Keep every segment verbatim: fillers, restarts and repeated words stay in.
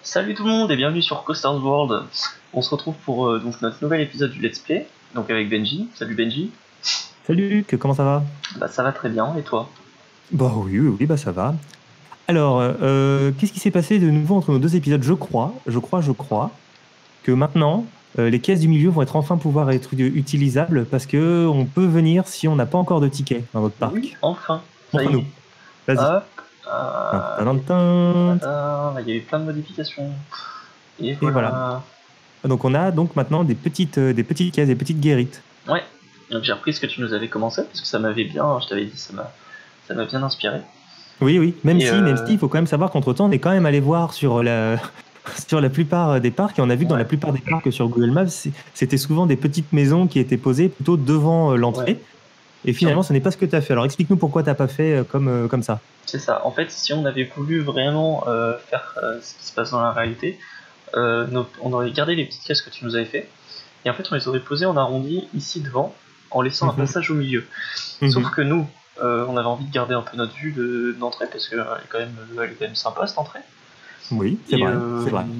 Salut tout le monde et bienvenue sur Coasters World. On se retrouve pour euh, donc notre nouvel épisode du Let's Play, donc avec Benji. Salut Benji. Salut Luc, comment ça va? Bah ça va très bien, et toi? Bah oui, oui, oui, bah ça va. Alors, euh, qu'est-ce qui s'est passé de nouveau entre nos deux épisodes? Je crois, je crois, je crois que maintenant, euh, les caisses du milieu vont être enfin pouvoir être utilisables parce que on peut venir si on n'a pas encore de tickets dans notre parc. Oui, enfin, ça y Montre-nous. est. Vas-y. Hop. Tin, Euh, tin, tin. euh, Il y a eu plein de modifications. Et Et voilà. voilà. Donc on a donc maintenant des petites, euh, des petites caisses, des petites guérites. Ouais, donc j'ai repris ce que tu nous avais commencé, parce que ça m'avait bien, je t'avais dit, ça m'a ça m'a bien inspiré. Oui, oui. Même Et si, euh, même si, il faut quand même savoir qu'entre-temps, on est quand même allé voir sur la, sur la plupart des parcs, et on a vu que dans Ouais. la plupart des parcs sur Google Maps, c'est- c'était souvent des petites maisons qui étaient posées plutôt devant euh, l'entrée. Ouais. Et finalement, ce n'est pas ce que tu as fait. Alors explique-nous pourquoi tu n'as pas fait euh, comme, euh, comme ça. C'est ça. En fait, si on avait voulu vraiment euh, faire euh, ce qui se passe dans la réalité, euh, nos- on aurait gardé les petites caisses que tu nous avais fait, et en fait, on les aurait posées en arrondi ici devant, en laissant un Mhm. passage au milieu. Mhm. Sauf que nous, euh, on avait envie de garder un peu notre vue de- d'entrée, parce qu'elle est quand même, elle est quand même sympa cette entrée. Oui, c'est Et, vrai, euh, c'est vrai.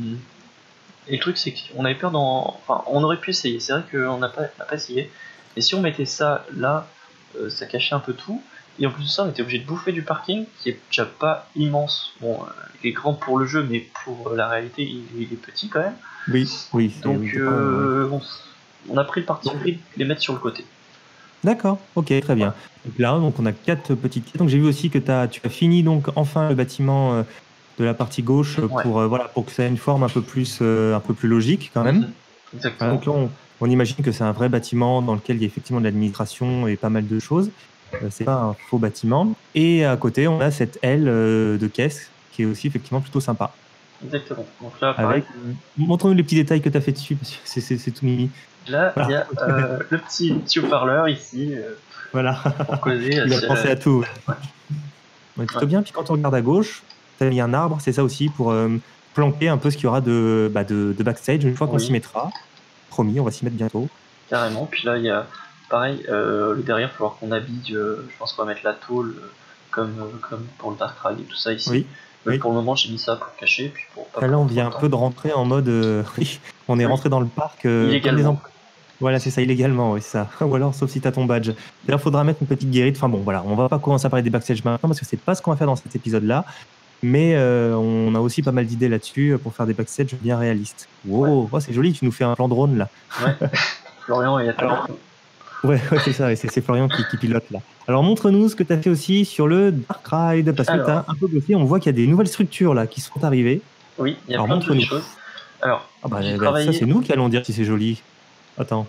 et le truc, c'est qu'on avait peur d'en. Enfin, on aurait pu essayer, c'est vrai qu'on n'a pas, on n'a pas essayé. Mais si on mettait ça là, euh, ça cachait un peu tout. Et en plus de ça, on était obligé de bouffer du parking, qui est déjà pas immense. Bon, euh, il est grand pour le jeu, mais pour euh, la réalité, il, il est petit quand même. Oui, oui. c'est- Donc, oui, c'est pas- euh, on, s- on a pris le parti pris de les mettre sur le côté. D'accord, ok, très bien. Voilà. Donc là, donc on a quatre petites caisses. Donc j'ai vu aussi que t'as, tu as fini donc enfin le bâtiment euh, de la partie gauche euh, Ouais. pour, euh, voilà, pour que ça ait une forme un peu plus, euh, un peu plus logique quand même. Mhm. Exactement. Voilà, donc là, on, on imagine que c'est un vrai bâtiment dans lequel il y a effectivement de l'administration et pas mal de choses. Euh, c'est pas un faux bâtiment. Et à côté, on a cette aile euh, de caisse qui est aussi effectivement plutôt sympa. Exactement. Donc là, pareil. Avec, euh, montre-nous les petits détails que tu as fait dessus parce que c'est, c'est, c'est tout mimi. Là, il Voilà. y a euh, le petit, petit haut-parleur ici euh, Voilà. pour causer. Il a c'est- pensé à tout. Ouais. Ouais, plutôt Ouais. bien. Puis quand on regarde à gauche, tu as mis un arbre, c'est ça aussi, pour euh, planquer un peu ce qu'il y aura de, bah, de, de backstage une fois qu'on Oui. s'y mettra. Promis, on va s'y mettre bientôt. Carrément. Puis là, il y a pareil, euh, le derrière, il va falloir qu'on habille. euh, je pense qu'on va mettre la tôle euh, comme, euh, comme pour le Dark Ride et tout ça ici. Oui. Mais oui. pour le moment, j'ai mis ça pour cacher. Puis pour pas Là, on prendre vient un trop de peu temps. de rentrer en mode. euh, oui, on est Oui. rentré dans le parc euh, comme des Illégalement. employés. Voilà, c'est ça, illégalement, oui, c'est ça. Ou alors, sauf si tu as ton badge. D'ailleurs, il faudra mettre une petite guérite. Enfin bon, voilà, on va pas commencer à parler des backstage maintenant parce que c'est pas ce qu'on va faire dans cet épisode-là. Mais euh, on a aussi pas mal d'idées là-dessus pour faire des backstage bien réalistes. Wow, oh, c'est joli, tu nous fais un plan drone là. Ouais. Florian est à Alors, ouais, ouais, c'est ça, et c'est c'est Florian qui, qui pilote là. Alors montre-nous ce que tu as fait aussi sur le Dark Ride, parce que Alors. tu as un peu bossé, on voit qu'il y a des nouvelles structures là qui sont arrivées. Oui, il y a Alors plein de jolies montre-nous. choses. Alors, Ah bah, j'ai bah, travaillé. ça c'est nous qui allons dire si c'est joli. Attends,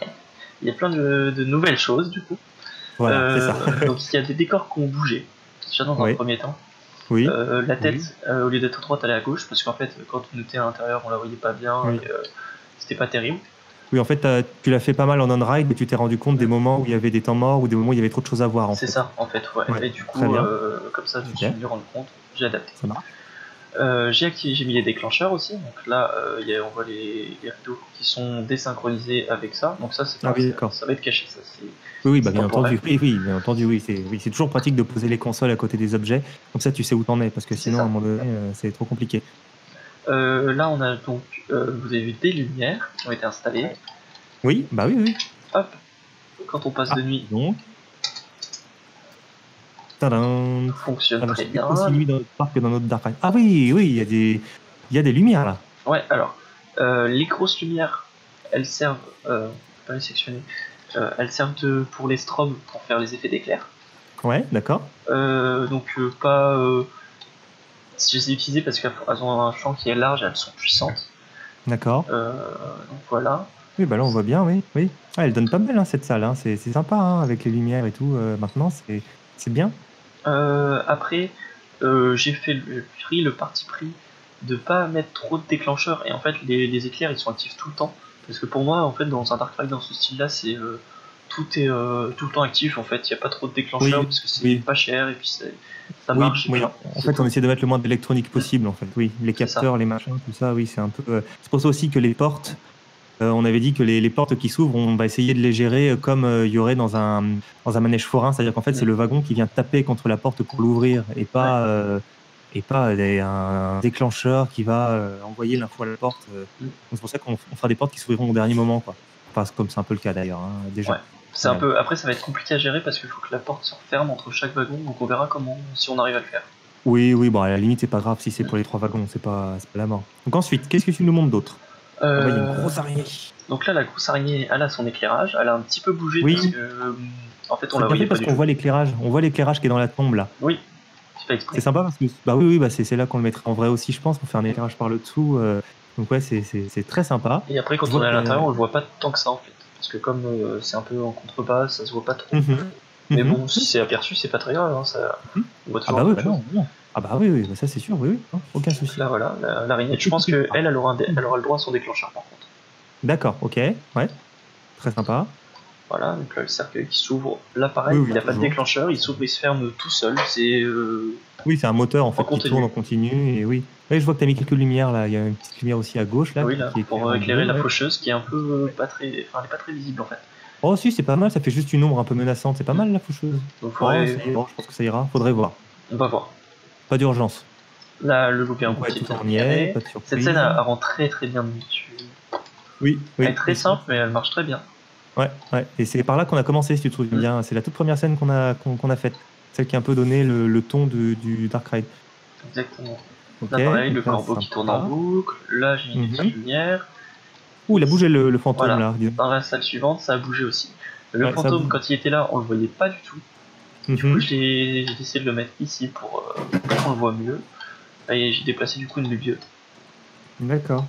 Il y a plein de, de nouvelles choses du coup. voilà, Euh, c'est ça. donc il y a des décors qui ont bougé. Déjà dans un Ouais. premier temps. Oui, Euh, la tête, Oui. euh, au lieu d'être à droite, elle est à gauche, parce qu'en fait, quand on était à l'intérieur, on la voyait pas bien, Oui. et euh, c'était pas terrible. oui, en fait, t'as- tu l'as fait pas mal en on-ride, mais tu t'es rendu compte des moments où il y avait des temps morts ou des moments où il y avait trop de choses à voir en C'est fait. ça, en fait, ouais. Ouais, Et du très coup, bien. euh, comme ça, je me suis Super. venu rendre compte, j'ai adapté. Ça marche. Euh, j'ai activé, j'ai mis les déclencheurs aussi, donc là, euh, y a, on voit les, les rideaux qui sont désynchronisés avec ça, donc ça, c'est Ah oui, ça, d'accord. ça va être caché, ça. C'est, Oui, oui, bah, c'est bien temporaire. entendu. Oui, oui, bien entendu, oui. C'est oui, c'est toujours pratique de poser les consoles à côté des objets. Comme ça, tu sais où t'en es, parce que C'est sinon, ça. à un moment donné, euh, c'est trop compliqué. Euh, là, on a donc, euh, vous avez vu des lumières qui ont été installées. Oui, bah oui, oui. Hop, quand on passe Ah, de nuit, donc. Tadam. fonctionne Alors, très c'est bien. aussi nuit dans notre parc que dans notre Dark Ride. Ah oui, oui, il y a des, il y a des lumières là. Ouais, alors, euh, les grosses lumières, elles servent, euh, on peut pas les sectionner, euh, elles servent de, pour les strobes, pour faire les effets d'éclair. Ouais, d'accord. Euh, donc, euh, pas. Euh, je les ai utilisées parce qu'elles ont un champ qui est large, elles sont puissantes. D'accord. Euh, donc voilà. Oui, bah là, on voit bien, oui. oui. Ah, elle donne pas mal, hein, cette salle. Hein. C'est c'est sympa, hein, avec les lumières et tout. euh, maintenant, c'est c'est bien. Euh, après, euh, j'ai fait le, pris le parti pris de pas mettre trop de déclencheurs, et en fait, les, les éclairs ils sont actifs tout le temps. Parce que pour moi, en fait, dans un Dark Ride dans ce style-là, c'est euh, tout est euh, tout le temps actif. En fait, il n'y a pas trop de déclencheurs Oui, parce que c'est oui. pas cher et puis c'est- ça Oui, marche. et oui. puis, En c'est fait, tout. on essaie de mettre le moins d'électronique possible, en fait. Oui, les C'est ça. capteurs, les machins, tout ça, oui, c'est un peu. euh, C'est pour ça aussi que les portes, euh, on avait dit que les, les portes qui s'ouvrent, on va essayer de les gérer euh, comme euh, il y aurait dans un, dans un manège forain, c'est-à-dire qu'en fait, c'est Mm. le wagon qui vient taper contre la porte pour l'ouvrir et pas, euh, et pas des- un déclencheur qui va euh, envoyer l'info à la porte. euh. Mm. Donc c'est pour ça qu'on on fera des portes qui s'ouvriront au dernier moment, quoi. Enfin, c'est comme c'est un peu le cas d'ailleurs, hein, déjà. Ouais. C'est un Ouais. peu... Après, ça va être compliqué à gérer parce qu'il faut que la porte se referme entre chaque wagon, donc on verra comment, si on arrive à le faire. Oui, oui, bon, à la limite, c'est pas grave si c'est pour les trois wagons, c'est pas, c'est pas la mort. Donc ensuite, qu'est-ce que tu nous montres d'autre? Euh, Ah bah, il y a une grosse araignée. Donc là, la grosse araignée, elle a son éclairage, elle a un petit peu bougé Oui. parce que, euh, en fait, on C'est la bien fait voyait pas parce du qu'on tout. voit l'éclairage, on voit l'éclairage qui est dans la tombe là. Oui, c'est pas exprès. C'est sympa parce que bah oui, oui, bah c'est c'est là qu'on le mettra en vrai aussi, je pense, pour faire un éclairage par le dessous. euh, Donc ouais, c'est c'est- c'est très sympa. Et après, quand Je on vois est à que- l'intérieur, on le voit pas tant que ça en fait. Parce que comme euh, c'est un peu en contrebasse, ça se voit pas trop. Mhm. Mais Mhm. bon, si c'est aperçu, c'est pas très grave. Hein, ça... Mhm. On voit Ah toujours bah la oui, même bah chose. non, non. Ah bah oui, oui, bah ça c'est sûr, oui, oui, non, aucun souci. Là, voilà, la- l'araignée. Je pense qu'elle, elle aura, un dé- elle aura le droit à son déclencheur par contre. D'accord, ok, ouais, très sympa. Voilà, donc là, le cercueil qui s'ouvre. Là, pareil, Oui, oui, il n'a pas de toujours. déclencheur, il s'ouvre, il se ferme tout seul. C'est. euh, Oui, c'est un moteur en fait qui continu. tourne en continu et oui. Oui, je vois que tu as mis quelques lumières là. Il y a une petite lumière aussi à gauche là. oui, qui- là, qui pour éclaire en éclairer bleu, la ouais. faucheuse qui est un peu euh, pas très. Enfin, elle est pas très visible en fait. Oh si, c'est pas mal. Ça fait juste une ombre un peu menaçante. C'est pas mal la faucheuse. Donc, Oh, faudrait... ça y est, bon, je pense que ça ira. Faudrait voir. on va voir. Pas d'urgence. Là, le loupé un Ouais, petit tout peu en y est, éclairé. pas de surprise. Cette scène, elle, elle rend très très bien dessus. Oui, oui. Elle est très oui. simple, mais elle marche très bien. Ouais, ouais. Et c'est par là qu'on a commencé, si tu te souviens Mm. bien. C'est la toute première scène qu'on a, qu'on qu'on a faite. Celle qui a un peu donné le, le ton de- du Dark Ride. Exactement. Ok, Là, pareil, le donc là, corbeau qui sympa. tourne en boucle. Là, j'ai mis une Mhm. petite lumière. Ouh, il a bougé le, le fantôme Voilà. là. disons. Dans la salle suivante, ça a bougé aussi. Le Ouais, ça fantôme, bouge. quand il était là, on le voyait pas du tout. Du Mhm. coup, j'ai j'ai décidé de le mettre ici pour, euh, pour qu'on le voit mieux. Et j'ai déplacé du coup une bibliothèque. D'accord.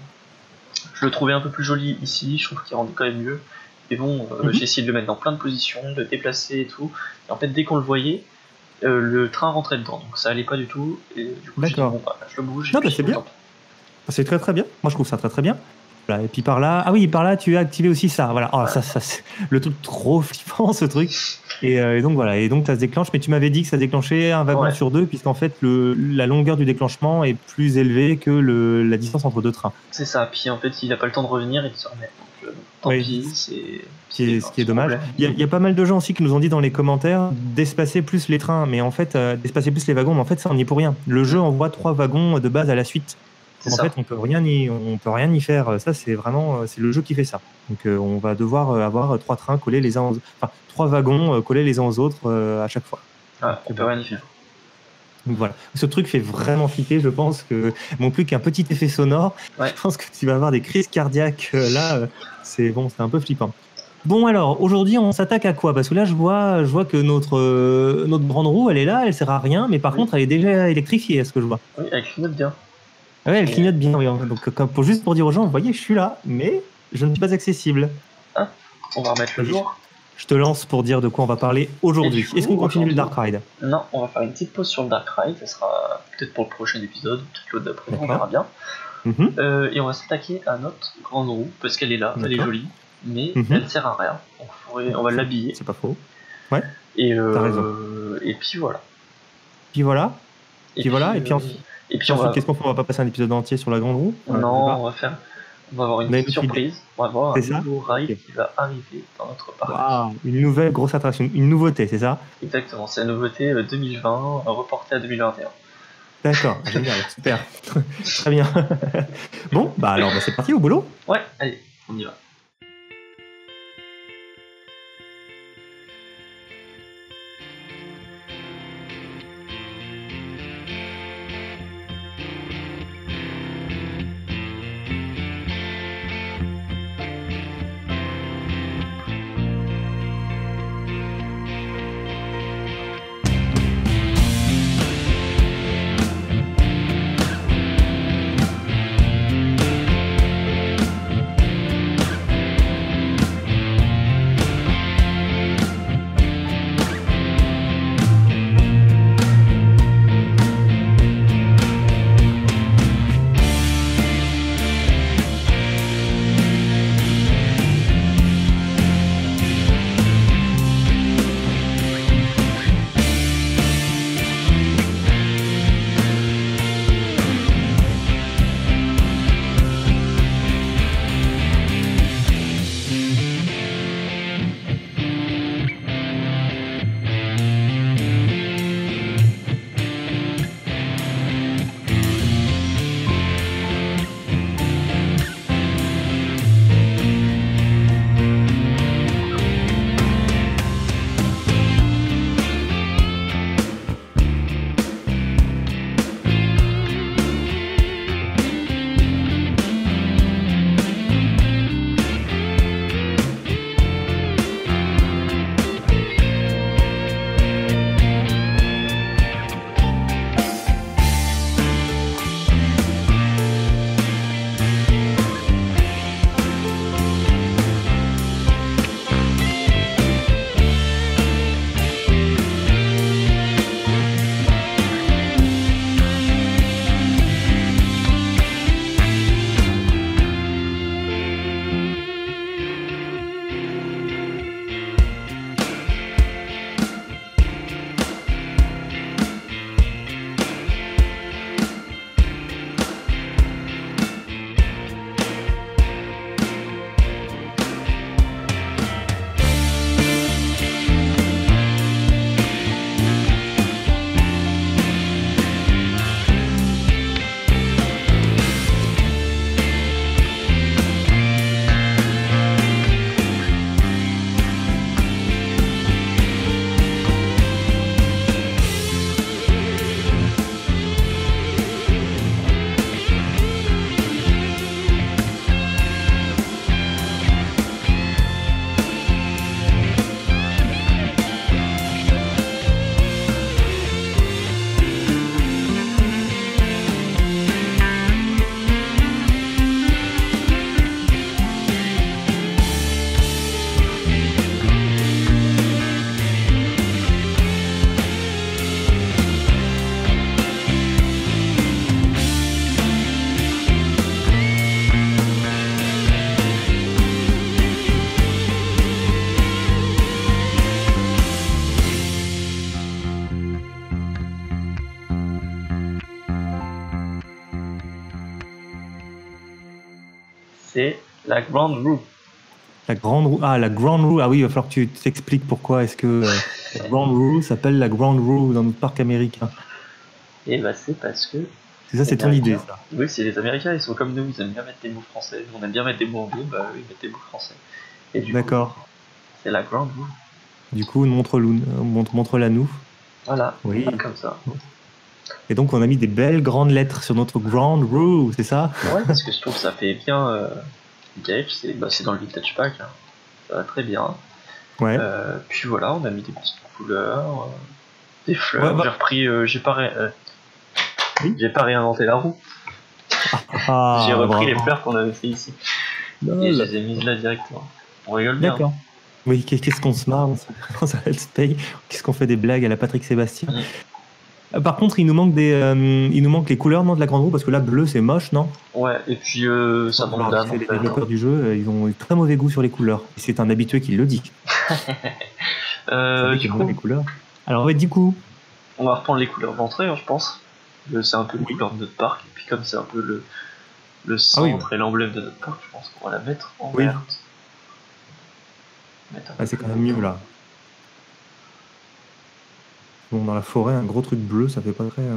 Je le trouvais un peu plus joli ici, je trouve qu'il rendait quand même mieux. Mais bon, euh, Mhm. j'ai essayé de le mettre dans plein de positions, de le déplacer et tout. Et en fait, dès qu'on le voyait, euh, le train rentrait dedans, donc ça allait pas du tout. Et du coup, j'ai dit, D'accord. bon, bah, je le bouge. et Non, bah, puis, c'est bien. tant pis. C'est très très bien. Moi je trouve ça très très bien. Voilà. Et puis par là, ah oui, par là tu as activé aussi ça. Voilà. Oh, ça, ça, c'est le truc trop flippant ce truc. Et, euh, et donc voilà. Et donc ça se déclenche. Mais tu m'avais dit que ça déclenchait un wagon Ouais. sur deux, puisqu'en fait le, la longueur du déclenchement est plus élevée que le, la distance entre deux trains. C'est ça, puis en fait, il a pas le temps de revenir et de se remettre. Donc, euh, tant Oui. pis, c'est. Ce qui est, ce qui est un dommage. problème. Il y, a, il y a pas mal de gens aussi qui nous ont dit dans les commentaires d'espacer plus les trains, mais en fait euh, d'espacer plus les wagons. Mais en fait ça on n'y est pour rien. Le jeu envoie trois wagons de base à la suite. C'est En ça. fait, on peut rien y, on peut rien y faire. Ça, c'est vraiment, euh, c'est le jeu qui fait ça. Donc, euh, on va devoir euh, avoir euh, trois trains collés les uns aux, enfin, trois wagons euh, collés les uns aux autres euh, à chaque fois. Ah, on peut rien y faire. Donc voilà. Ce truc fait vraiment flipper. Je pense que non plus qu'un petit effet sonore. Ouais. Je pense que tu vas avoir des crises cardiaques euh, là. euh, c'est bon, c'est un peu flippant. Bon alors, aujourd'hui, on s'attaque à quoi? Parce que là, je vois, je vois que notre euh, notre grande roue, elle est là, elle sert à rien, mais par Oui. contre, elle est déjà électrifiée, à ce que je vois. Oui, elle clignote bien. Ouais, elle clignote bien, oui. Donc, comme pour, juste pour dire aux gens, vous voyez, je suis là, mais je ne suis pas accessible. On va remettre le jour. Je te lance pour dire de quoi on va parler aujourd'hui. Et du coup, Est-ce qu'on continue le aujourd'hui- Dark Ride? Non, on va faire une petite pause sur le Dark Ride. Ça sera peut-être pour le prochain épisode, peut-être l'autre d'après, on D'accord. verra bien. Mhm. Euh, et on va s'attaquer à notre grande roue, parce qu'elle est là, elle est D'accord. jolie, mais Mhm. elle sert à rien. Donc faudrait- on va l'habiller. C'est pas faux. Et, euh, T'as raison. et puis voilà. Puis voilà. Puis voilà, et puis euh, ensuite- et puis on Ensuite, va. qu'est-ce qu'on fait? On va pas passer un épisode entier sur la grande roue? Euh, je sais Non, pas. on va faire. On va avoir une On a une petite autre idée. surprise. On va avoir un C'est ça nouveau ride Ok. qui va arriver dans notre parc. Waouh, une nouvelle grosse attraction, une nouveauté, c'est ça? Exactement, c'est la nouveauté euh, deux mille vingt, euh, reportée à deux mille vingt et un. D'accord, génial, super. Très bien. Bon, bah alors, bah, c'est parti au boulot. Ouais, allez, on y va. c'est la Grande Roue. La grande roue. Ah, la Grande Roue. Ah oui, il va falloir que tu t'expliques pourquoi est-ce que euh, la Grande Roue s'appelle la Grande Roue dans notre parc américain. Et bah c'est parce que... C'est ça, c'est ton idée, ça. Oui, c'est les Américains, ils sont comme nous, ils aiment bien mettre des mots français. On aime bien mettre des mots anglais, bah eux, ils mettent des mots français. Et du D'accord. coup, c'est la Grande Roue. Du coup, montre-la montre, montre nous. Voilà, oui. Comme ça. Et donc, on a mis des belles grandes lettres sur notre Grande Roue, c'est ça? Ouais, parce que je trouve que ça fait bien... Euh... Gage, c'est bah, dans le Vintage Pack, hein. Ça va très bien. Ouais. Euh, puis voilà, on a mis des petites couleurs, euh, des fleurs. Ouais, bah... J'ai repris, euh, j'ai pas, ré... euh, oui j'ai pas réinventé la roue. Ah, j'ai repris bravo. les fleurs qu'on avait fait ici. Non, et je les ai mises là directement. On rigole bien. D'accord. Oui, qu'est-ce qu'on se marre dans ça Let's Play. Qu'est-ce qu'on fait des blagues à la Patrick Sébastien. Mmh. Par contre, il nous manque des, euh, il nous manque les couleurs non de la grande roue parce que là bleu c'est moche, non? Ouais, et puis euh, ça manque d'âme. Les développeurs du jeu, ils ont eu très mauvais goût sur les couleurs. C'est un habitué qui le dit. euh, du coup, les couleurs. Alors ouais, du coup, on va reprendre les couleurs d'entrée, hein, je pense. C'est un peu les couleurs de notre parc, et puis comme c'est un peu le le centre ah, oui. et l'emblème de notre parc, je pense qu'on va la mettre en oui. verte. Ah, c'est quand même mieux là. Bon, dans la forêt, un gros truc bleu, ça fait pas très... Euh...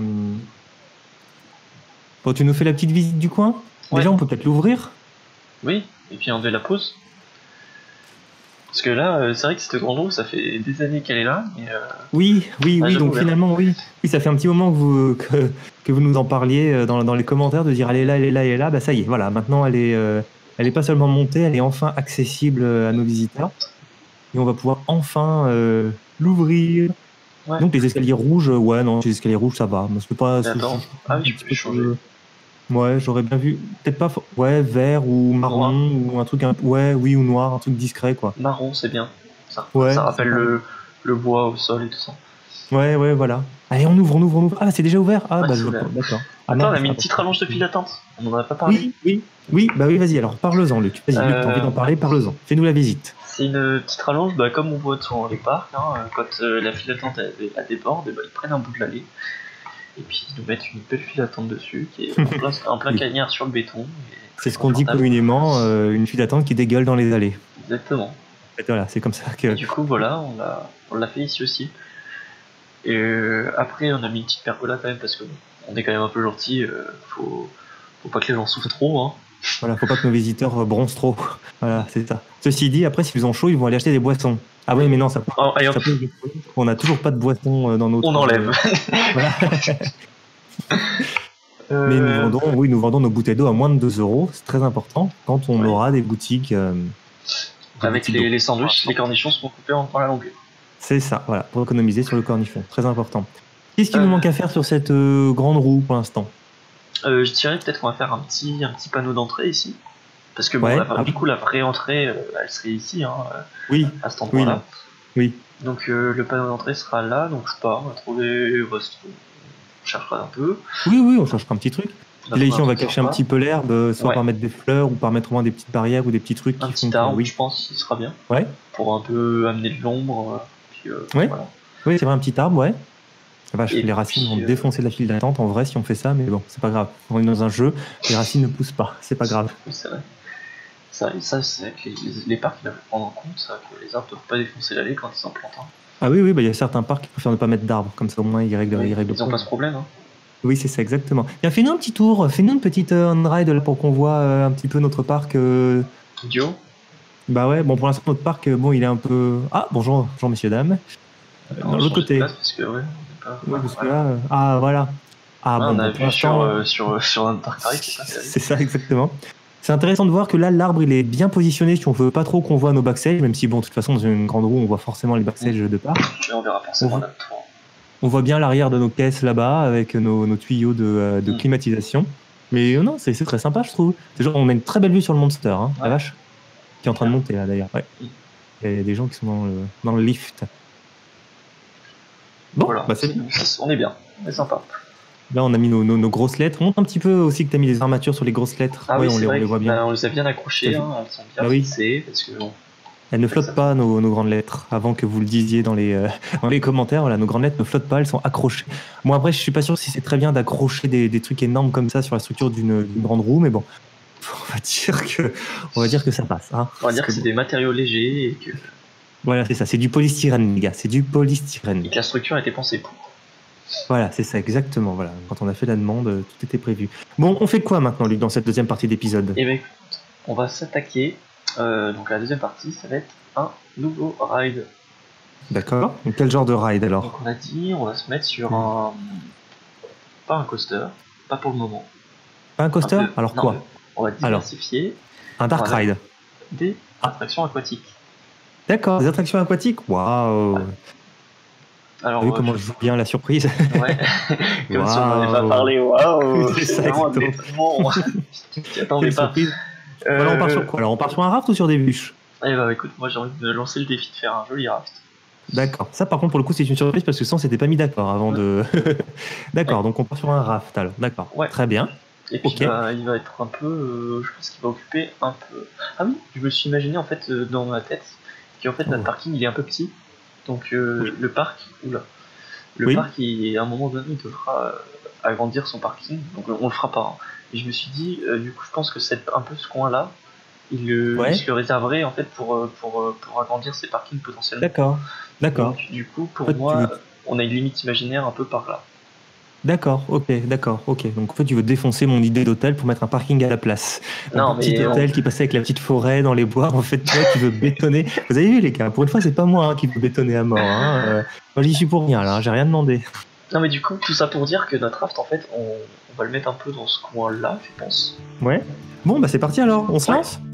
Bon, tu nous fais la petite visite du coin? Ouais. Déjà, on peut peut-être l'ouvrir? Oui, et puis enlever la pause. Parce que là, c'est vrai que cette grande roue, ça fait des années qu'elle est là. Et euh... Oui, oui, oui, donc finalement, oui. Oui, ça fait un petit moment que vous, que, que vous nous en parliez dans, dans les commentaires, de dire elle est là, elle est là, elle est là. Bah ça y est, voilà, maintenant elle est, euh, elle est pas seulement montée, elle est enfin accessible à nos visiteurs. Et on va pouvoir enfin euh, l'ouvrir. Ouais. Donc les escaliers rouges, ouais, non, les escaliers rouges, ça va. C'est pas. Attends, ah oui, je peux changer. Euh, ouais, j'aurais bien vu. Peut-être pas, ouais, vert ou marron noir. Ou un truc, un... ouais, oui, ou noir, un truc discret, quoi. Marron, c'est bien. Ça, ouais, ça rappelle le, le bois au sol et tout ça. Ouais, ouais, voilà. Allez, on ouvre, on ouvre, on ouvre. Ah, c'est déjà ouvert. Ah, ouais, bah, je d'accord. Ah, Attends, on a mis une petite rallonge de file d'attente. On en a pas parlé. Oui, oui, oui. Bah oui, vas-y. Alors, parle-en, Luc. Vas-y, euh... Luc, t'as envie d'en parler, parle-en. Fais-nous la visite. C'est une petite rallonge, bah, comme on voit dans les parcs, hein, quand euh, la file d'attente elle déborde, bah, ils prennent un bout de l'allée et puis ils nous mettent une belle file d'attente dessus qui est en plein, en plein cagnard sur le béton. C'est ce qu'on dit communément, euh, une file d'attente qui dégueule dans les allées. Exactement. Et voilà, c'est comme ça que. Et du coup, voilà, on l'a, on l'a fait ici aussi. Et euh, après, on a mis une petite pergola quand même parce que on est quand même un peu gentil. Euh, faut, faut pas que les gens souffrent trop, hein. Voilà, faut pas que nos visiteurs bronzent trop. Voilà, c'est ça. Ceci dit, après, s'ils ont chaud, ils vont aller acheter des boissons. Ah oui, mais non, ça peut. Oh, ça peut... On n'a toujours pas de boissons dans notre. On enlève. Voilà. euh... Mais nous vendons, oui, nous vendons nos bouteilles d'eau à moins de deux euros. C'est très important quand on ouais. aura des boutiques. Euh, des Avec boutiques les, les sandwichs, les cornichons seront coupés en, en la longueur. C'est ça, voilà, pour économiser sur le cornichon. Très important. Qu'est-ce qu'il euh... nous manque à faire sur cette euh, grande roue pour l'instant? Euh, je dirais peut-être qu'on va faire un petit, un petit panneau d'entrée ici. Parce que bon, ouais, la, ah, du coup, la vraie entrée, euh, elle serait ici, hein, oui, à cet endroit-là. Oui. Donc euh, le panneau d'entrée sera là, donc je pars, on va trouver, on cherchera un peu. Oui, oui, on cherchera un petit truc. Et là, ici, on va cacher un petit peu l'herbe, soit ouais. par mettre des fleurs ou par mettre au moins des petites barrières ou des petits trucs. Un qui petit font arbre, que, oui. je pense, il sera bien. Ouais. Pour un peu amener de l'ombre. Puis, euh, ouais. voilà. Oui, c'est vrai, un petit arbre, ouais. Vache, et les racines puis, vont euh... défoncer la file d'attente en vrai si on fait ça, mais bon, c'est pas grave. On est dans un jeu, les racines ne poussent pas, c'est pas grave. Oui, c'est vrai. Ça, ça c'est que les, les parcs ils doivent prendre en compte, ça, que les arbres ne doivent pas défoncer l'allée quand ils en plantent un. Ah oui, oui, il bah, y a certains parcs qui préfèrent ne pas mettre d'arbres, comme ça au moins ils règlent, oui, ils règlent Ils n'ont pas ce problème. Hein. Oui, c'est ça, exactement. Bien, fais-nous un petit tour, fais-nous une petite euh, on-ride là pour qu'on voit euh, un petit peu notre parc. Euh... Idiot. Bah ouais, bon, pour l'instant, notre parc, euh, bon, il est un peu. Ah, bonjour, bonjour messieurs, dames. Euh, dans l'autre côté. Parce que, ouais, pas... Oui, parce que là, euh... ah, voilà. Ah, ah, bon, on a bon, vu sur, euh, sur, sur un parc pareil, c'est ça. C'est ça, exactement. C'est intéressant de voir que là, l'arbre, il est bien positionné si on veut pas trop qu'on voit nos backstage, même si, bon, de toute façon, dans une grande roue, on voit forcément les backstage mmh. de part. Mais on verra forcément là. On voit bien l'arrière de nos caisses là-bas, avec nos, nos tuyaux de, euh, de mmh. climatisation. Mais euh, non, c'est c'est très sympa, je trouve. Genre, on a une très belle vue sur le Monster, hein, ouais. La vache, qui est en train de monter, là, d'ailleurs. Ouais. Mmh. Il y a des gens qui sont dans le, dans le lift. Bon, voilà, bah c'est on est bien, on est sympa. Là, on a mis nos, nos, nos grosses lettres. Montre un petit peu aussi que tu as mis les armatures sur les grosses lettres. Ah ouais, oui, on, les, vrai on les voit bien. Bah, on les a bien accrochées, hein, elles sont bien bah fixées. Oui. Parce que, bon, elles ne flottent pas, nos, nos grandes lettres. Avant que vous le disiez dans les, euh, dans les commentaires, voilà, nos grandes lettres ne flottent pas, elles sont accrochées. Bon, après, je suis pas sûr si c'est très bien d'accrocher des, des trucs énormes comme ça sur la structure d'une grande roue, mais bon. on va dire que, on va dire que ça passe. Hein. On va dire que c'est des matériaux légers et que, Voilà, c'est ça, c'est du polystyrène, les gars, c'est du et polystyrène. que la structure a été pensée pour. Voilà, c'est ça, exactement. Voilà. Quand on a fait la demande, euh, tout était prévu. Bon, on fait quoi maintenant, Luc, dans cette deuxième partie d'épisode? Et ben écoute, on va s'attaquer. euh, donc la deuxième partie, ça va être un nouveau ride. D'accord. Donc, quel genre de ride Donc alors? on a dit, on va se mettre sur Hmm. un, pas un coaster, pas pour le moment. Pas un Un coaster? peu- Alors non, quoi? mais on va Alors. diversifier Un dark Voilà. ride. des Ah. attractions aquatiques. D'accord, des attractions aquatiques? Waouh! Ouais. Alors, T'as vu euh, comment je- je joue bien la surprise? ouais, comme si on n'en avait pas Waouh. parlé. Waouh, C'est c'est ça, vraiment un exactement. étonnement. Tu attendais Quelle pas. surprise! Alors, on part sur quoi? Alors, on part sur un raft ou sur des bûches? Eh bah écoute, moi j'ai envie de lancer le défi de faire un joli raft. D'accord. Ça, par contre, pour le coup, c'est une surprise parce que ça, on s'était pas mis d'accord avant de. D'accord, Ouais. donc on part sur un raft alors. D'accord. Ouais. Très bien. Et puis Ok. bah, il va être un peu, euh, je pense qu'il va occuper un peu. Ah oui, je me suis imaginé en fait euh, dans ma tête qu'en fait notre Oh. parking il est un peu petit, donc euh, Oui. le parc, oula, le Oui. parc il, à un moment donné il devra euh, agrandir son parking, donc euh, on le fera pas. Hein. Et je me suis dit, euh, du coup je pense que c'est un peu ce coin là, il, le, Ouais. il se le réserverait en fait pour, euh, pour, euh, pour agrandir ses parkings potentiellement. D'accord. D'accord. Donc du coup pour En fait, tu moi, veux- on a une limite imaginaire un peu par là. D'accord, ok, d'accord, ok. Donc en fait, tu veux défoncer mon idée d'hôtel pour mettre un parking à la place. Non, Un petit mais on- hôtel qui passait avec la petite forêt dans les bois. En fait, toi, tu veux bétonner. Vous avez vu, les gars, pour une fois, c'est pas moi hein, qui veux bétonner à mort. Hein. Euh, moi, j'y suis pour rien, là. J'ai rien demandé. Non mais du coup, tout ça pour dire que notre raft, en fait, on, on va le mettre un peu dans ce coin-là, je pense. Ouais. Bon, bah c'est parti alors. On se Ouais. lance.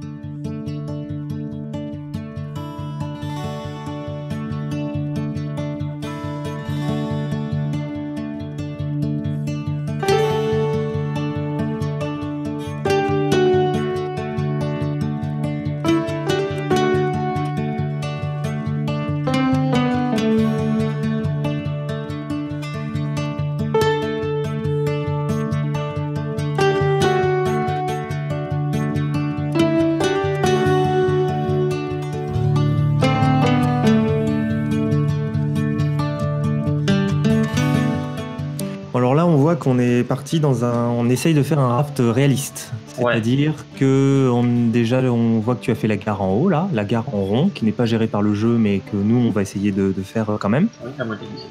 Alors là, on voit qu'on est parti dans un. On essaye de faire un raft réaliste. Ouais. C'est-à-dire que on, déjà, on voit que tu as fait la gare en haut, là, la gare en rond, qui n'est pas gérée par le jeu, mais que nous, on va essayer de, de faire quand même. Oui, la modéliser.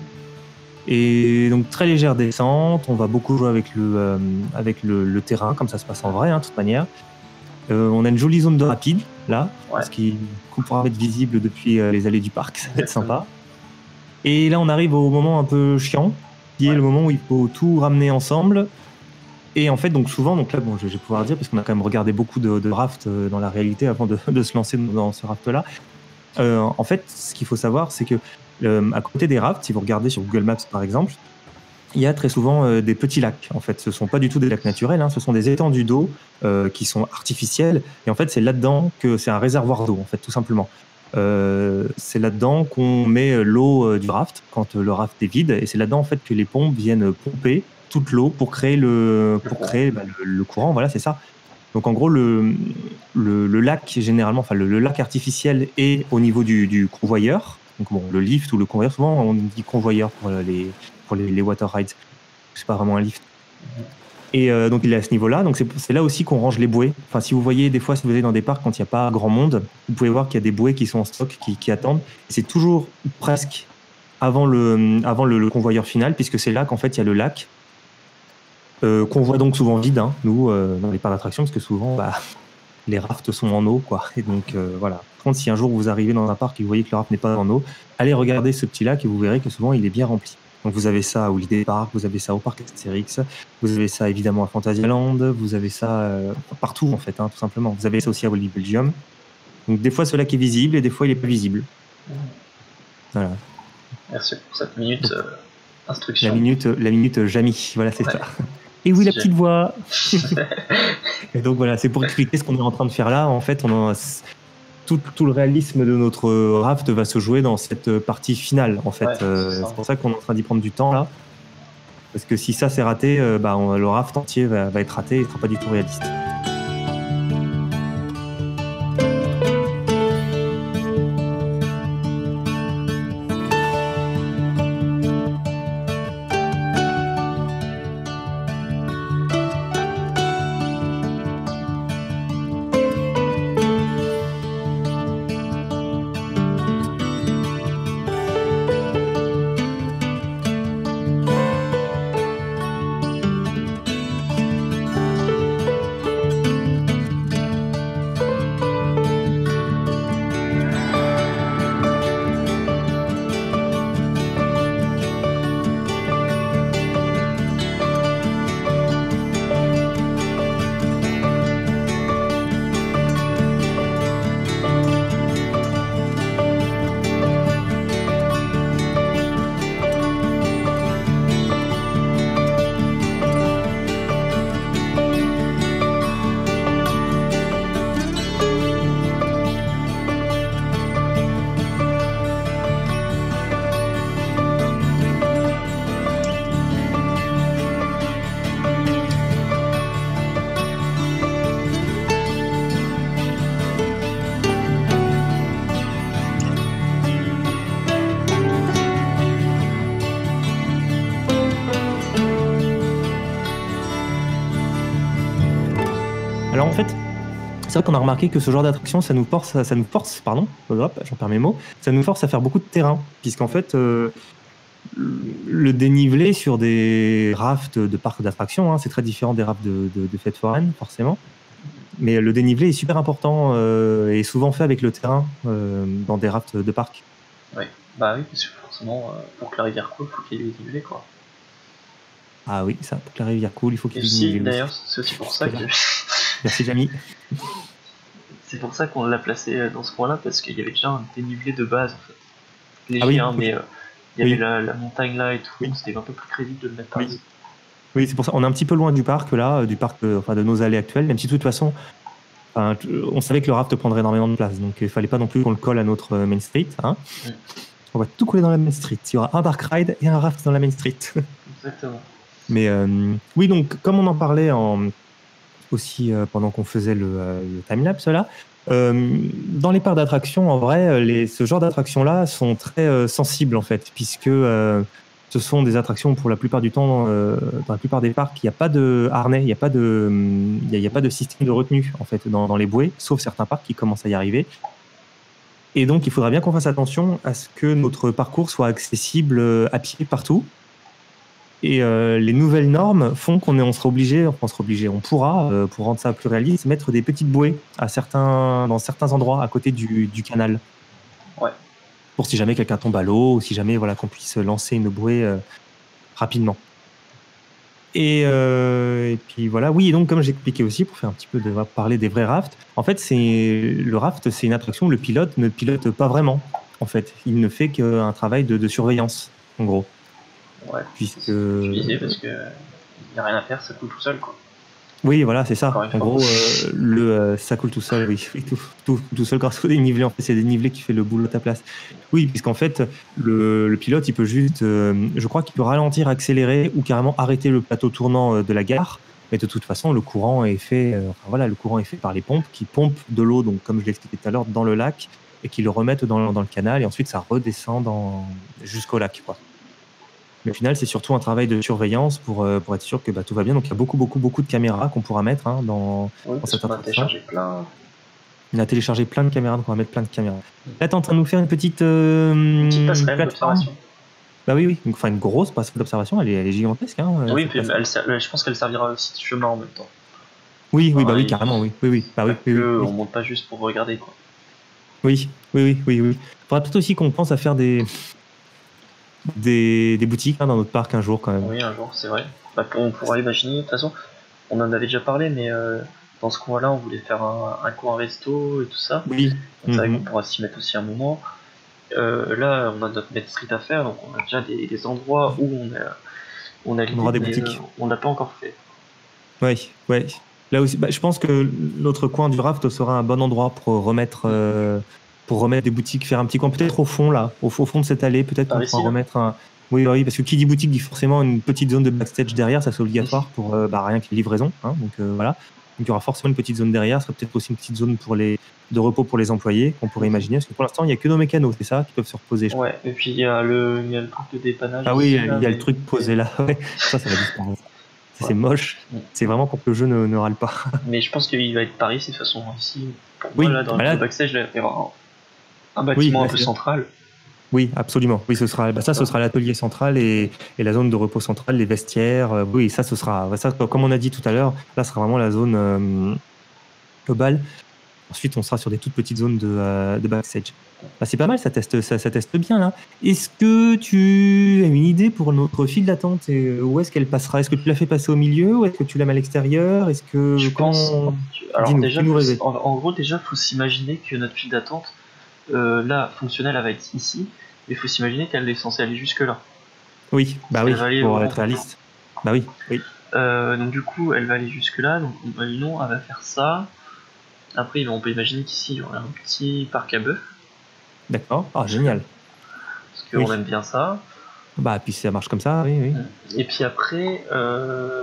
Et donc très légère descente, on va beaucoup jouer avec le, euh, avec le, le terrain, comme ça se passe en vrai, hein, de toute manière. Euh, on a une jolie zone de rapide, là, Ouais. ce qui qu'on pourra mettre visible depuis euh, les allées du parc, ça va être sympa. Et là, on arrive au moment un peu chiant, qui est Ouais. le moment où il faut tout ramener ensemble. Et en fait, donc souvent, donc là, bon, je, je vais pouvoir dire, parce qu'on a quand même regardé beaucoup de, de rafts euh, dans la réalité avant de, de se lancer dans ce raft-là. Euh, en fait, ce qu'il faut savoir, c'est que euh, à côté des rafts, si vous regardez sur Google Maps par exemple, il y a très souvent euh, des petits lacs. En fait, ce sont pas du tout des lacs naturels, hein, ce sont des étendues d'eau euh, qui sont artificielles. Et en fait, c'est là-dedans que c'est un réservoir d'eau, en fait, tout simplement. Euh, c'est là-dedans qu'on met l'eau euh, du raft quand euh, le raft est vide, et c'est là-dedans en fait que les pompes viennent pomper toute l'eau pour créer le pour créer bah, le, le courant. Voilà, c'est ça. Donc en gros, le, le, le lac généralement, enfin le, le lac artificiel est au niveau du, du convoyeur. Donc bon, le lift ou le convoyeur, souvent on dit convoyeur pour les pour les, les water rides. C'est pas vraiment un lift. Et euh, donc il est à ce niveau-là. Donc c'est, c'est là aussi qu'on range les bouées. Enfin, si vous voyez des fois, si vous allez dans des parcs quand il n'y a pas grand monde, vous pouvez voir qu'il y a des bouées qui sont en stock, qui, qui attendent. Et c'est toujours presque avant le avant le, le convoyeur final, puisque c'est là qu'en fait il y a le lac. Euh, qu'on voit donc souvent vide, hein, nous, euh, dans les parcs d'attractions, parce que souvent, bah, les rafts sont en eau, quoi. Et donc, euh, voilà. Par contre, si un jour vous arrivez dans un parc et vous voyez que le raft n'est pas en eau, allez regarder ce petit lac et vous verrez que souvent, il est bien rempli. Donc, vous avez ça à Holiday Park, vous avez ça au parc Astérix, vous avez ça évidemment à Fantasyland, vous avez ça euh, partout, en fait, hein, tout simplement. Vous avez ça aussi à Walibi Belgium. Donc, des fois, ce lac est visible et des fois, il n'est pas visible. Voilà. Merci pour cette minute euh, instruction. La minute, la minute Jamy, voilà, c'est Ouais. ça. Et oui, la C'est petite voix. Et donc voilà, c'est pour expliquer ce qu'on est en train de faire là. En fait, on a tout, tout le réalisme de notre raft va se jouer dans cette partie finale. En fait, Ouais, euh, c'est ça. c'est pour ça qu'on est en train d'y prendre du temps là. Parce que si ça c'est raté, euh, bah, on- le raft entier va, va être raté et ne sera pas du tout réaliste. Alors en fait, c'est vrai qu'on a remarqué que ce genre d'attraction, ça nous force, ça nous force, pardon, hop, j'en perds mes mots, ça nous force à faire beaucoup de terrain, puisqu'en fait, euh, le dénivelé sur des rafts de parcs d'attractions, hein, c'est très différent des rafts de, de, de fêtes foraines, forcément. Mais le dénivelé est super important euh, et souvent fait avec le terrain euh, dans des rafts de parcs. Oui, bah oui, parce que forcément, euh, pour que la rivière coule, il faut qu'il y ait du dénivelé, quoi. Ah oui, ça, pour que la rivière coule, il faut qu'il y Et ait du si, dénivelé. d'ailleurs, c'est aussi pour ça que. Merci, Jamie. C'est pour ça qu'on l'a placé dans ce coin-là, parce qu'il y avait déjà un dénivelé de base, en fait. Léger, Ah oui, hein, ok. mais euh, il y Oui. avait la, la montagne là et tout, Oui. c'était un peu plus crédible de le mettre par Oui. ici. Oui, c'est pour ça. On est un petit peu loin du parc, là, du parc, euh, enfin, de nos allées actuelles, même si de toute façon, enfin, on savait que le raft prendrait énormément de place, donc il ne fallait pas non plus qu'on le colle à notre euh, Main Street. Hein. Mm. On va tout coller dans la Main Street. Il y aura un dark ride et un raft dans la Main Street. Exactement. Mais euh, oui, donc comme on en parlait en, aussi euh, pendant qu'on faisait le, euh, le timelapse là, euh, dans les parcs d'attractions, en vrai, les, ce genre d'attractions-là sont très euh, sensibles en fait, puisque euh, ce sont des attractions pour la plupart du temps, euh, dans la plupart des parcs, il n'y a pas de harnais, il n'y a pas de, il y a, il y a pas de système de retenue en fait dans, dans les bouées, sauf certains parcs qui commencent à y arriver. Et donc, il faudra bien qu'on fasse attention à ce que notre parcours soit accessible euh, à pied partout. Et euh, les nouvelles normes font qu'on est, on sera obligé, enfin, on sera obligé, on pourra, euh, pour rendre ça plus réaliste, mettre des petites bouées à certains, dans certains endroits à côté du, du canal. Ouais. Pour si jamais quelqu'un tombe à l'eau, ou si jamais voilà, qu'on puisse lancer une bouée euh, rapidement. Et, euh, et puis voilà, oui, et donc comme j'expliquais aussi, pour faire un petit peu de parler des vrais rafts, en fait, c'est le raft, c'est une attraction où le pilote ne pilote pas vraiment. En fait, il ne fait qu'un travail de, de surveillance, en gros. Ouais, Puisque c'est ce que tu disais, parce que il n'y a rien à faire, ça coule tout seul, quoi. oui, voilà, c'est ça. Encore une En fois. gros, euh, le, euh, ça coule tout seul, oui. Oui, tout, tout, tout seul grâce au dénivelé. En fait, c'est le dénivelé qui fait le boulot à ta place. Oui, puisqu'en fait, le, le pilote, il peut juste, euh, je crois qu'il peut ralentir, accélérer ou carrément arrêter le plateau tournant euh, de la gare. Mais de toute façon, le courant est fait, euh, enfin voilà, le courant est fait par les pompes qui pompent de l'eau, donc comme je l'ai expliqué tout à l'heure, dans le lac et qui le remettent dans, dans le canal et ensuite ça redescend dans, jusqu'au lac, quoi. Mais au final, c'est surtout un travail de surveillance pour, euh, pour être sûr que bah, tout va bien. Donc, il y a beaucoup, beaucoup, beaucoup de caméras qu'on pourra mettre hein, dans, Oui, dans parce cette qu'on a attraction. téléchargé plein. On a téléchargé plein de caméras, donc on va mettre plein de caméras. Là, tu es en train de nous faire une petite, euh, Une petite passerelle plateforme. d'observation. Bah oui, oui. Donc, enfin, une grosse passerelle d'observation. Elle est, elle est gigantesque. Hein, Oui, cette puis passerelle. elle, ser- je pense qu'elle servira aussi de chemin en même temps. Oui, oui, bah Enfin, oui, il- carrément, oui. Oui, oui. Bah oui, Pas oui, que oui, oui, on oui. monte pas juste pour regarder, quoi. Oui, oui, oui, oui, oui. Faudra peut-être aussi qu'on pense à faire des, des, des boutiques hein, dans notre parc un jour quand même. Oui, un jour, c'est vrai. Bah, pour- on pourra imaginer, de toute façon, on en avait déjà parlé, mais euh, dans ce coin-là, on voulait faire un, un coin resto et tout ça. Oui. Donc c'est vrai qu'on Mhm. pourra s'y mettre aussi un moment. Euh, là, on a notre Main Street à faire, donc on a déjà des, des endroits où on a, on a On aura l'idée, des mais euh, boutiques. on l'a pas encore fait. Oui, ouais. Là aussi, bah, je pense que notre coin du raft sera un bon endroit pour remettre, euh, pour remettre des boutiques, faire un petit coin peut-être au fond là, au, au fond de cette allée, peut-être Par qu'on ici, pourra là. remettre un. Oui, oui, parce que qui dit boutique dit forcément une petite zone de backstage derrière, ça c'est obligatoire pour euh, bah, rien que les livraisons. Hein, donc euh, voilà. Donc il y aura forcément une petite zone derrière, ça sera peut-être aussi une petite zone pour les de repos pour les employés qu'on pourrait imaginer. Parce que pour l'instant, il n'y a que nos mécanos, c'est ça, qui peuvent se reposer. Je crois. Ouais, et puis il y a le, il y a le truc de dépannage Ah oui, ici, il là, y a le mais... truc posé là. Ouais, ça, ça va disparaître. Ça, c'est Ouais. moche. Mm. C'est vraiment pour que le jeu ne, ne râle pas. Mais je pense qu'il va être par ici, de toute façon. Ici, pour moi, Oui, là, dans bah le là, backstage, là, il va y avoir un, un oui, bâtiment un là, peu c'est- central. oui, absolument. Oui, ce sera, bah, ça, ce sera l'atelier central et, et la zone de repos centrale, les vestiaires. euh, oui, ça, ce sera, ça, comme on a dit tout à l'heure, là, ce sera vraiment la zone euh, globale. Ensuite, on sera sur des toutes petites zones de, euh, de backstage. Bah, c'est pas mal, ça teste, ça, ça teste bien là. Est-ce que tu as une idée pour notre file d'attente et euh, où est-ce qu'elle passera? Est-ce que tu l'as fait passer au milieu ou est-ce que tu la mets à l'extérieur? Est-ce que Je comment pense... Alors dis-nous, déjà, fais-nous faut s- rêver. en, en gros, déjà, faut s'imaginer que notre file d'attente, euh, là, fonctionnelle, elle va être ici. Mais il faut s'imaginer qu'elle est censée aller jusque-là. Oui, bah Elle oui, va aller pour vraiment être réaliste. Bah oui, oui. Euh, donc du coup, elle va aller jusque là. Donc imaginons, elle va faire ça. Après, on peut imaginer qu'ici, il y aura un petit parc à bœufs, D'accord. Ah, génial. parce qu'on Oui. aime bien ça. Bah, puis ça marche comme ça, oui, oui. Et puis après, euh,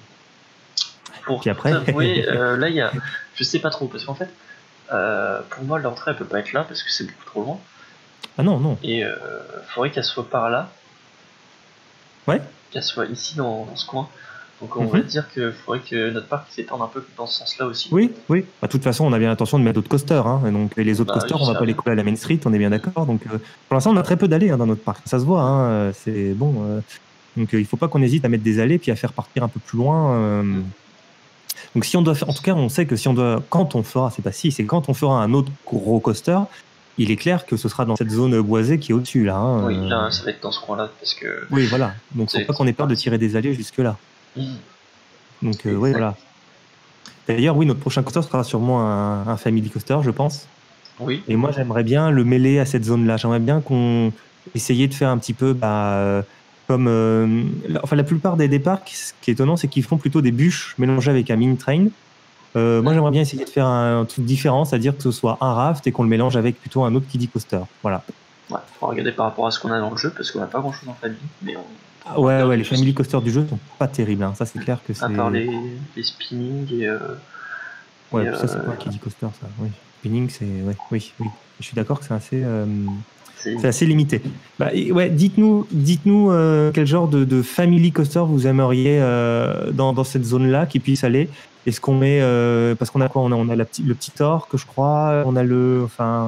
pour Puis tout après, avouer, euh, là, il y a, je sais pas trop, parce qu'en fait, euh, pour moi, l'entrée, elle peut pas être là, parce que c'est beaucoup trop loin. ah non, non. Et euh, faudrait qu'elle soit par là, Ouais, qu'elle soit ici dans, dans ce coin. Donc on Mhm. va dire qu'il faudrait que notre parc s'étende un peu dans ce sens-là aussi. Oui, oui. Bah, de toute façon, on a bien l'intention de mettre d'autres coasters. Hein. Et donc, et les autres Bah coasters, oui, on va ça pas les bien. coller à la Main Street, on est bien d'accord. Donc, euh, pour l'instant, on a très peu d'allées hein, dans notre parc. Ça se voit. Hein. euh, C'est bon. euh, Donc, euh, il faut pas qu'on hésite à mettre des allées puis à faire partir un peu plus loin. euh. Donc, si on doit faire, en tout cas, on sait que si on doit, quand on fera, c'est pas si, c'est quand on fera un autre gros coaster, il est clair que ce sera dans cette zone boisée qui est au-dessus là. hein. Oui, Euh, là, ça va être dans ce coin-là parce que Oui, voilà. Donc, faut c'est pas qu'on ait peur de parti. tirer des allées jusque là. Mhm. Donc, euh, oui, Exact. voilà. D'ailleurs, oui, notre prochain coaster sera sûrement un, un family coaster, je pense. Oui, Et moi, j'aimerais bien le mêler à cette zone-là. J'aimerais bien qu'on essaye de faire un petit peu bah, euh, comme. euh, la, enfin, la plupart des, des parcs, ce qui est étonnant, c'est qu'ils font plutôt des bûches mélangées avec un mini train. Euh, moi, j'aimerais bien essayer de faire un, un truc différent, c'est-à-dire que ce soit un raft et qu'on le mélange avec plutôt un autre kiddie coaster. Voilà. ouais, faut regarder par rapport à ce qu'on a dans le jeu parce qu'on n'a pas grand-chose en famille, mais on Ah, on va ouais, regarder ouais, les tout ce family qui- coasters du jeu sont pas terribles. Hein. Ça, c'est clair que à part c'est. les, les spinning et, euh, Ouais, et, puis ça, c'est euh, pas un kiddie coaster, ça. Oui. Spinning, c'est. Ouais, oui, oui. Je suis d'accord que c'est assez. euh, c'est C'est assez limité. Bah, et ouais, dites-nous, dites-nous euh, quel genre de, de family coaster vous aimeriez euh, dans, dans cette zone-là qui puisse aller. Est-ce qu'on met euh, parce qu'on a quoi On a, on a la petite- le petit orque, je crois. On a le, enfin,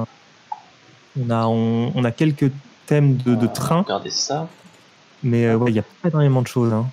on a on, on a quelques thèmes de, de on va train, regarder ça. mais euh, ouais, il y a pas énormément de choses. Hein.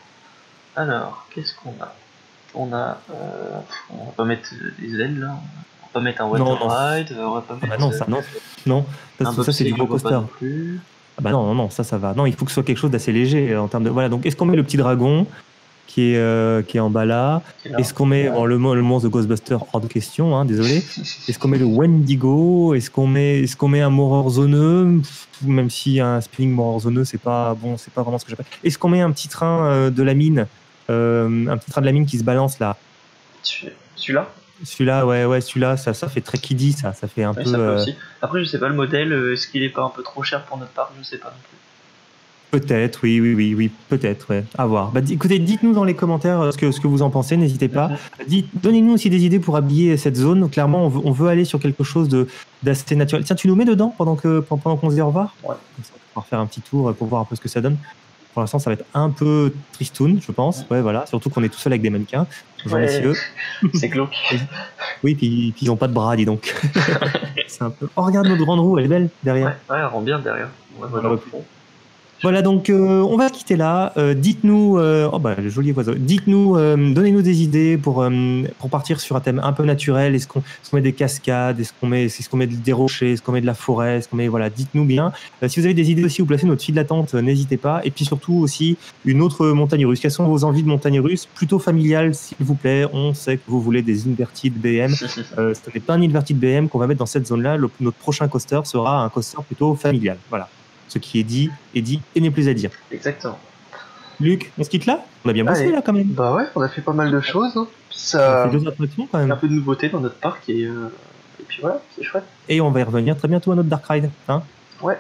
Alors, qu'est-ce qu'on a? On a, euh, on va pas mettre des ailes là, on va pas mettre un Non, water non. ride, on va pas Ah bah mettre non, euh, ça non, non. Ça, un c'est- ça, c'est du bobsleigh, je gros vois pas coaster. non plus. Ah bah non, non, non, ça, ça va. Non, il faut que ce soit quelque chose d'assez léger euh, en termes de. Voilà. Donc, est-ce qu'on met le petit dragon qui est euh, qui est en bas là? Qui est là. Est-ce qu'on met bon, le, mo- le monstre de Ghostbuster hors de question, hein, désolé. Est-ce qu'on met le Wendigo? Est-ce qu'on met est-ce qu'on met un Moreur zoneux? Pff, Même si un spinning Moreur zoneux, c'est pas bon, c'est pas vraiment ce que j'appelle. Est-ce qu'on met un petit train euh, de la mine, euh, un petit train de la mine qui se balance là? Celui-là? Celui-là, ouais, ouais, celui-là, ça, ça fait très kiddie, ça, ça fait un Oui, peu. ça peut euh, aussi. Après, je sais pas le modèle, euh, est-ce qu'il est pas un peu trop cher pour notre parc? Je sais pas non plus. Peut-être, oui, oui, oui, oui, peut-être, ouais. À voir. Bah, di- écoutez, dites-nous dans les commentaires euh, ce que, ce que vous en pensez, n'hésitez pas. Mhm. Dites, donnez-nous aussi des idées pour habiller cette zone. Clairement, on veut, on veut aller sur quelque chose de, d'assez naturel. Tiens, tu nous mets dedans pendant, que, pendant qu'on se dit au revoir? Ouais. Comme ça, on va pouvoir faire un petit tour euh, pour voir un peu ce que ça donne. Pour l'instant, ça va être un peu tristoun, je pense. Ouais, voilà. Surtout qu'on est tout seul avec des mannequins. Bonjour, Ouais. messieurs. C'est glauque. Oui, puis, puis ils n'ont pas de bras, dis donc. C'est un peu. Oh, regarde notre grande roue, elle est belle derrière. Ouais, ouais, elle rend bien derrière. Ouais, voilà, Ouais. au fond. Voilà, donc euh, on va se quitter là. Euh, dites-nous, euh, oh bah le joli oiseau. Dites-nous, euh, donnez-nous des idées pour euh, pour partir sur un thème un peu naturel. Est-ce qu'on est-ce qu'on met des cascades? Est-ce qu'on met est-ce qu'on met des rochers? Est-ce qu'on met de la forêt? Est-ce qu'on met voilà, dites-nous bien. Euh, si vous avez des idées aussi, vous placez notre file d'attente, euh, n'hésitez pas. Et puis surtout aussi une autre montagne russe. Quelles sont vos envies de montagne russe? Plutôt familiale, s'il vous plaît. On sait que vous voulez des inverted B M. Euh, ce n'est pas un inverted B M qu'on va mettre dans cette zone-là. Le- notre prochain coaster sera un coaster plutôt familial. Voilà. Ce qui est dit est dit et n'est plus à dire. Exactement. Luc, on se quitte là? On a bien bossé Allez. là quand même. Bah ouais, on a fait pas mal de choses. Hein. Puis On a ça, fait deux attractions quand un même. peu de nouveauté dans notre parc et, euh, et puis voilà, c'est chouette. Et on va y revenir très bientôt à notre Dark Ride. Hein Ouais.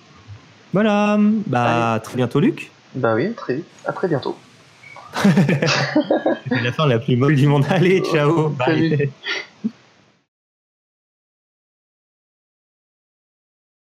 voilà. Bah très bientôt Luc. Bah oui, très vite. À très bientôt. C'est la fin la plus molle du monde. Allez, ciao. Bye. Salut.